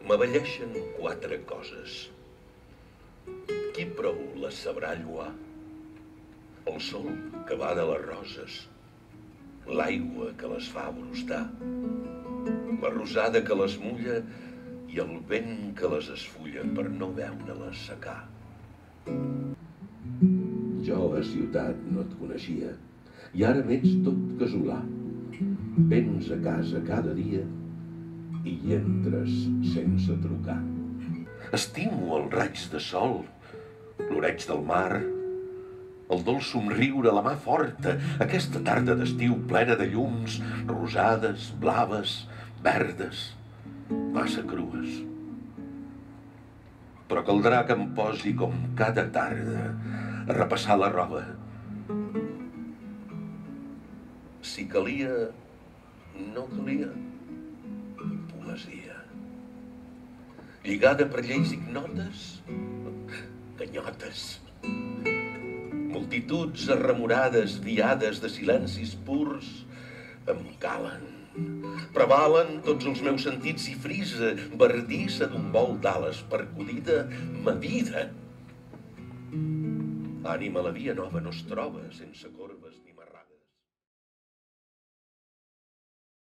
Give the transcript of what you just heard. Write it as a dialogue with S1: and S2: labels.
S1: M'avelleixen quatre coses. Qui prou les sabrà lloar? El sol que va de les roses, l'aigua que les fa brostar, la rosada que les mulla i el vent que les esfulla per no veure-les secar. Jo a ciutat no et coneixia i ara m'ets tot casolà. Vens a casa cada dia i hi entres sense trucar. Estimo el raig de sol, l'oreig del mar, el dolç somriure, la mà forta, aquesta tarda d'estiu plena de llums, rosades, blaves, verdes, massa crues. Però caldrà que em posi com cada tarda a repassar la roba. Si calia, no calia, poesia. Lligada per lleis ignotes, ganyotes. Multituds arremorades, viades de silencis purs, em calen. Prevalen tots els meus sentits i frisa, verdissa d'un vol d'ales percudida, ma vida. Ànima, la via nova no es troba sense corbes ni